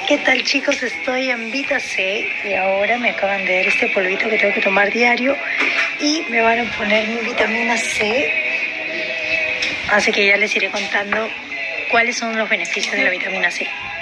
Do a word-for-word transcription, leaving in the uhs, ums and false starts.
¿Qué tal, chicos? Estoy en Vita C y ahora me acaban de dar este polvito que tengo que tomar diario y me van a poner mi vitamina C, así que ya les iré contando cuáles son los beneficios de la vitamina C.